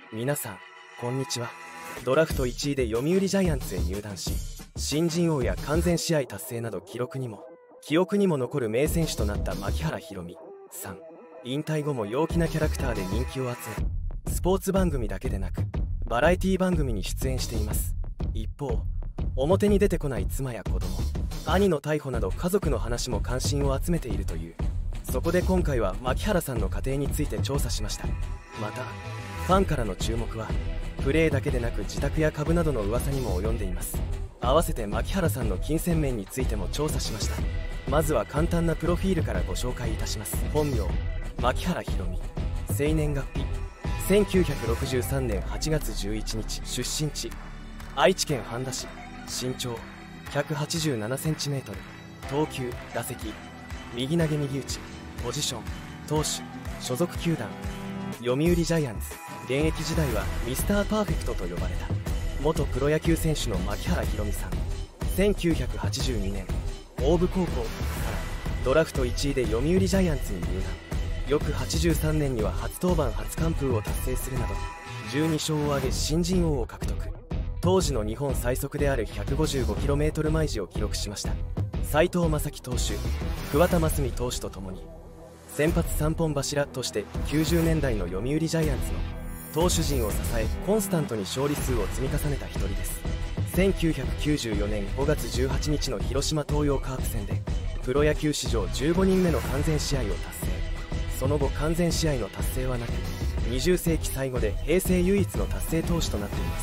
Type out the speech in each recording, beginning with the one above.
皆さんこんにちは。ドラフト1位で読売ジャイアンツへ入団し、新人王や完全試合達成など記憶にも残る名選手となった牧原大海さん。引退後も陽気なキャラクターで人気を集め、スポーツ番組だけでなくバラエティ番組に出演しています。一方、表に出てこない妻や子供、兄の逮捕など家族の話も関心を集めているという。そこで今回は牧原さんの家庭について調査しました。またファンからの注目はプレーだけでなく自宅や株などの噂にも及んでいます。合わせて牧原さんの金銭面についても調査しました。まずは簡単なプロフィールからご紹介いたします。本名牧原大海、生年月日1963年8月11日、出身地愛知県半田市、身長 187cm、 投球打席右投げ右打ち、ポジション投手、所属球団読売ジャイアンツ。現役時代はミスターパーフェクトと呼ばれた元プロ野球選手の牧原大海さん。1982年大府高校からドラフト1位で読売ジャイアンツに入団。翌83年には初登板初完封を達成するなど12勝を挙げ新人王を獲得。当時の日本最速である 155km 毎時を記録しました。斎藤正樹投手、桑田真澄投手とともに先発3本柱として90年代の読売ジャイアンツの投手陣を支え、コンスタントに勝利数を積み重ねた一人です。1994年5月18日の広島東洋カープ戦でプロ野球史上15人目の完全試合を達成。その後完全試合の達成はなく、20世紀最後で平成唯一の達成投手となっています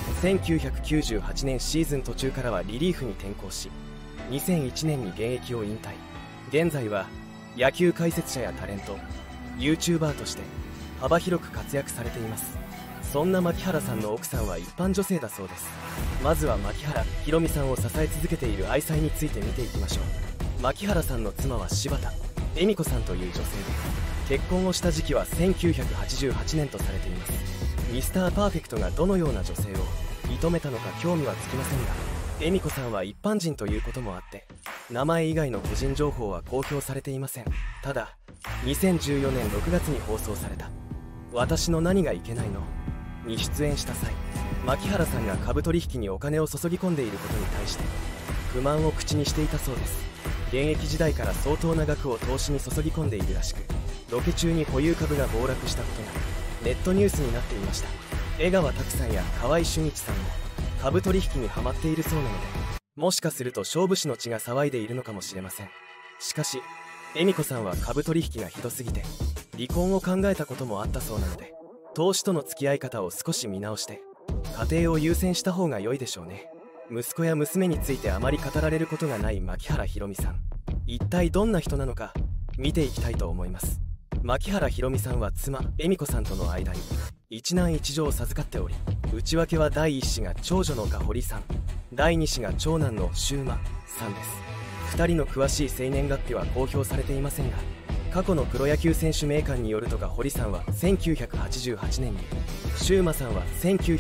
。1998年シーズン途中からはリリーフに転向し、2001年に現役を引退。現在は野球解説者やタレント、 YouTuber として幅広く活躍されています。そんな牧原さんの奥さんは一般女性だそうです。まずは牧原大海さんを支え続けている愛妻について見ていきましょう。牧原さんの妻は柴田恵美子さんという女性で、結婚をした時期は1988年とされています。ミスターパーフェクトがどのような女性を射止めたのか興味はつきませんが、恵美子さんは一般人ということもあって名前以外の個人情報は公表されていません。ただ2014年6月に放送された「私の何がいけないの?」に出演した際、牧原さんが株取引にお金を注ぎ込んでいることに対して不満を口にしていたそうです。現役時代から相当な額を投資に注ぎ込んでいるらしく、ロケ中に保有株が暴落したことがネットニュースになっていました。江川拓さんや河合俊一さんも株取引にハマっているそうなので、もしかすると勝負師の血が騒いでいるのかもしれません。しかし恵美子さんは株取引がひどすぎて離婚を考えたこともあったそうなので、投資との付き合い方を少し見直して家庭を優先した方が良いでしょうね。息子や娘についてあまり語られることがない牧原大海さん、一体どんな人なのか見ていきたいと思います。牧原大海さんは妻恵美子さんとの間に一男一女を授かっており、内訳は第一子が長女の香堀さん、第二子が長男のシューマさんです。2人の詳しい生年月日は公表されていませんが、過去のプロ野球選手名鑑によると香堀さんは1988年に、シューマさんは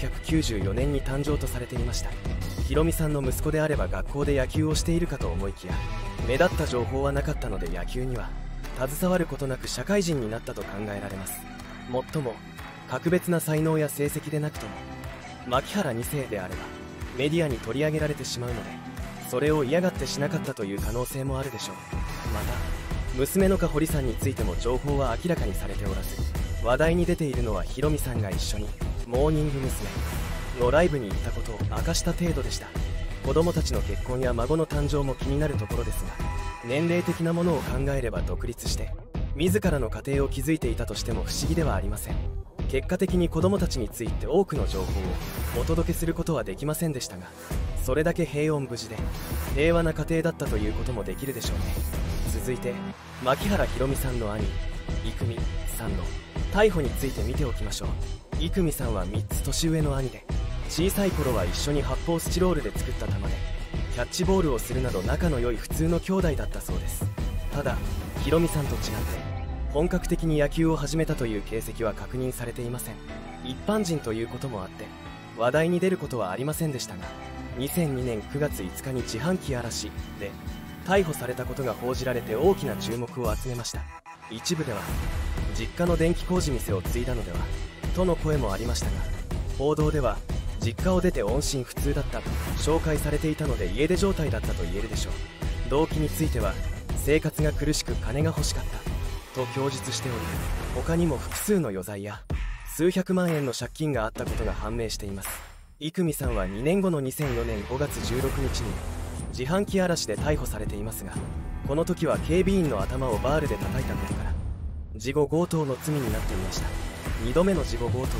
1994年に誕生とされていました。大海さんの息子であれば学校で野球をしているかと思いきや、目立った情報はなかったので野球には携わることなく社会人になったと考えられます。もっとも格別な才能や成績でなくとも牧原2世であればメディアに取り上げられてしまうので、それを嫌がってしなかったという可能性もあるでしょう。また娘の香堀さんについても情報は明らかにされておらず、話題に出ているのは大海さんが一緒にモーニング娘。のライブに行ったことを明かした程度でした。子供たちの結婚や孫の誕生も気になるところですが、年齢的なものを考えれば独立して自らの家庭を築いていたとしても不思議ではありません。結果的に子供たちについて多くの情報をお届けすることはできませんでしたが、それだけ平穏無事で平和な家庭だったということもできるでしょうね。続いて牧原大海さんの兄生見さんの逮捕について見ておきましょう。生見さんは3つ年上の兄で、小さい頃は一緒に発泡スチロールで作った球でキャッチボールをするなど仲の良い普通の兄弟だったそうです。ただ大海さんと違って本格的に野球を始めたという形跡は確認されていません。一般人ということもあって話題に出ることはありませんでしたが、2002年9月5日に自販機荒らしで逮捕されたことが報じられて大きな注目を集めました。一部では実家の電気工事店を継いだのではとの声もありましたが、報道では実家を出て音信不通だったと紹介されていたので、家出状態だったと言えるでしょう。動機については生活が苦しく金が欲しかったと供述しており、他にも複数の余罪や数百万円の借金があったことが判明しています。生見さんは2年後の2004年5月16日に自販機荒らしで逮捕されていますが、この時は警備員の頭をバールで叩いたことから事後強盗の罪になっていました。2度目の事後強盗は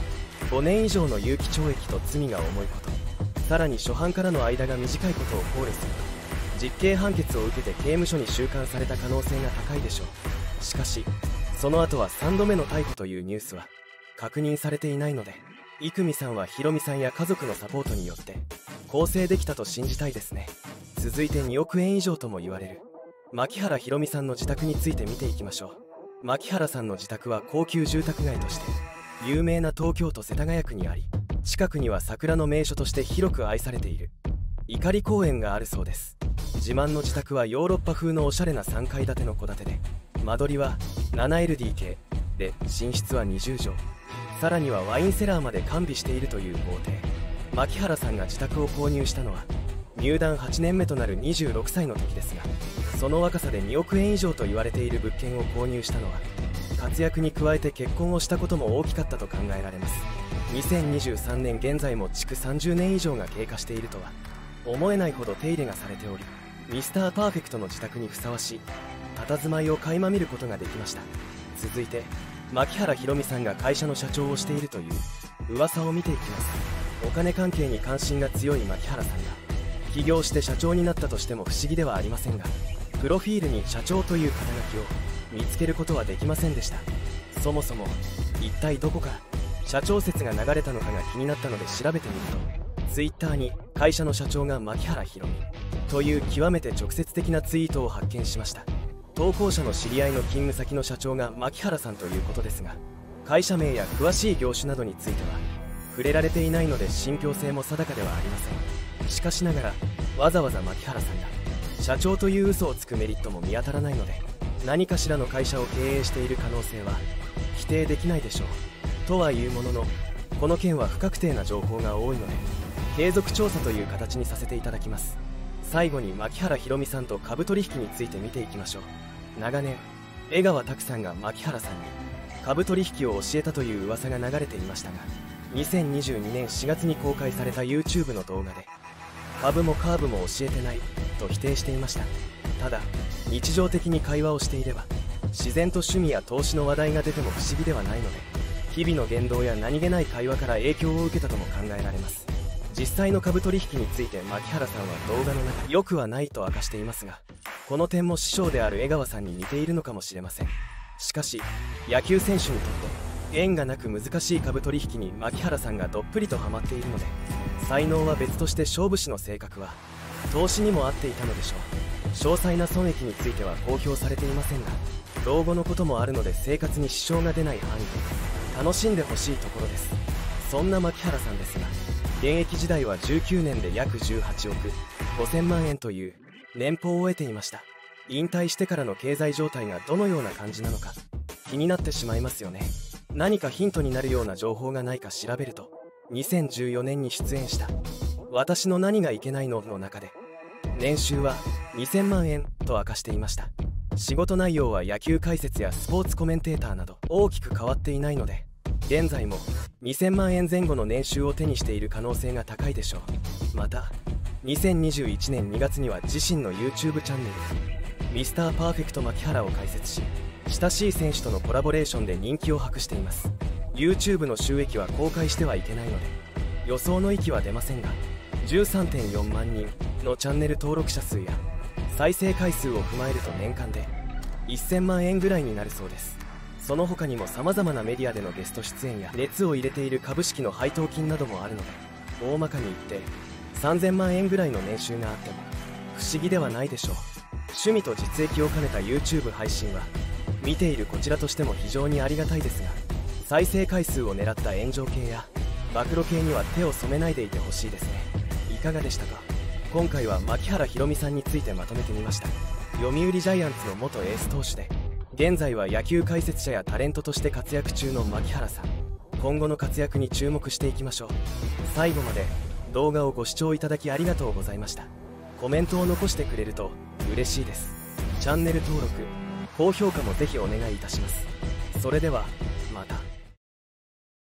5年以上の有期懲役と罪が重いこと、さらに初犯からの間が短いことを考慮すると実刑判決を受けて刑務所に収監された可能性が高いでしょう。しかしその後は3度目の逮捕というニュースは確認されていないので、生見さんはひろみさんや家族のサポートによって更生できたと信じたいですね。続いて2億円以上とも言われる牧原ひろみさんの自宅について見ていきましょう。牧原さんの自宅は高級住宅街として有名な東京都世田谷区にあり、近くには桜の名所として広く愛されている碇公園があるそうです。自慢の自宅はヨーロッパ風のおしゃれな3階建ての戸建てで、間取りは 7LDK で寝室は20畳、さらにはワインセラーまで完備しているという豪邸。牧原さんが自宅を購入したのは入団8年目となる26歳の時ですが、その若さで2億円以上と言われている物件を購入したのは活躍に加えて結婚をしたことも大きかったと考えられます。2023年現在も築30年以上が経過しているとは思えないほど手入れがされており、ミスターパーフェクトの自宅にふさわしい佇まいを垣間見ることができました。続いて牧原ひろみさんが会社の社長をしているという噂を見ていきます。お金関係に関心が強い牧原さんが起業して社長になったとしても不思議ではありませんが、プロフィールに社長という肩書きを見つけることはできませんでした。そもそも一体どこから社長説が流れたのかが気になったので調べてみると、ツイッターに会社の社長が牧原ひろみという極めて直接的なツイートを発見しました。投稿者の知り合いの勤務先の社長が牧原さんということですが、会社名や詳しい業種などについては触れられていないので信憑性も定かではありません。しかしながらわざわざ牧原さんが社長という嘘をつくメリットも見当たらないので、何かしらの会社を経営している可能性は否定できないでしょう。とはいうものの、この件は不確定な情報が多いので継続調査という形にさせていただきます。最後に牧原ひろみさんと株取引について見ていきましょう。長年江川拓さんが牧原さんに株取引を教えたという噂が流れていましたが、2022年4月に公開された YouTube の動画で株もカーブも教えてないと否定していました。ただ日常的に会話をしていれば自然と趣味や投資の話題が出ても不思議ではないので、日々の言動や何気ない会話から影響を受けたとも考えられます。実際の株取引について牧原さんは動画の中良くはないと明かしていますが、この点も師匠である江川さんに似ているのかもしれません。しかし野球選手にとって縁がなく難しい株取引に牧原さんがどっぷりとハマっているので、才能は別として勝負師の性格は投資にも合っていたのでしょう。詳細な損益については公表されていませんが、老後のこともあるので生活に支障が出ない範囲で楽しんでほしいところです。そんな牧原さんですが、現役時代は19年で約18億5000万円という年俸を得ていました。引退してからの経済状態がどのような感じなのか気になってしまいますよね。何かヒントになるような情報がないか調べると、2014年に出演した「私の何がいけないの?」の中で年収は2000万円と明かしていました。仕事内容は野球解説やスポーツコメンテーターなど大きく変わっていないので、現在も2000万円前後の年収を手にしている可能性が高いでしょう。また2021年2月には自身の YouTube チャンネルミスターパーフェクト牧原を開設し、親しい選手とのコラボレーションで人気を博しています。 YouTube の収益は公開してはいけないので予想の域は出ませんが、13.4 万人のチャンネル登録者数や再生回数を踏まえると年間で1000万円ぐらいになるそうです。その他にも様々なメディアでのゲスト出演や熱を入れている株式の配当金などもあるので、大まかに言って3000万円ぐらいの年収があっても不思議ではないでしょう。趣味と実益を兼ねた YouTube 配信は見ているこちらとしても非常にありがたいですが、再生回数を狙った炎上系や暴露系には手を染めないでいてほしいですね。いかがでしたか？今回は牧原ひろみさんについてまとめてみました。読売ジャイアンツの元エース投手で、現在は野球解説者やタレントとして活躍中の牧原さん。 今後の活躍に注目していきましょう。最後まで動画をご視聴いただきありがとうございました。コメントを残してくれると嬉しいです。チャンネル登録、高評価もぜひお願いいたします。それではまた。